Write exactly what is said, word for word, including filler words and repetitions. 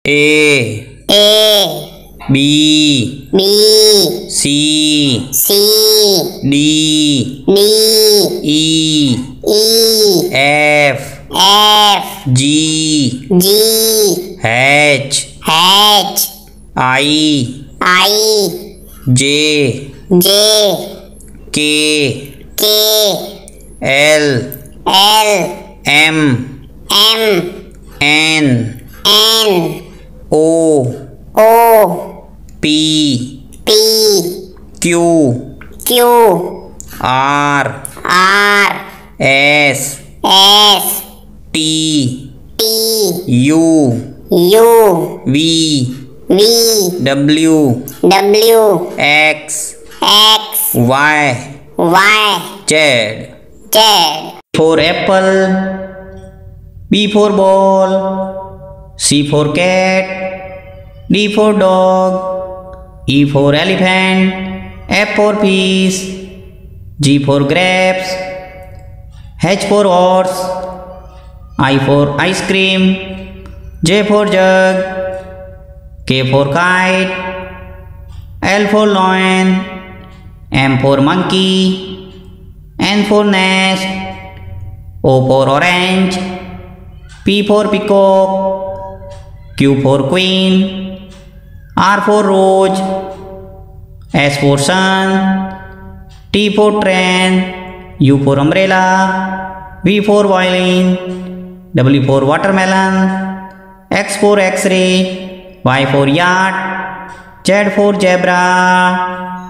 A A B B C C D D E E F F G G H H I I J J K K L L M M N N O O P P Q Q R R S S T T U U V V W W X X Y Y Z. Z. For apple, B for ball, C for cat, D for dog, E for elephant, F for fish, G for grapes, H for horse, I for ice cream, J for jug, K for kite, L for lion, M for monkey, N for nest, O for orange, P for peacock, Q for queen, R for rose, S for sun, T for train, U for umbrella, V for violin, W for watermelon, X for x-ray, Y for yacht, Z for zebra.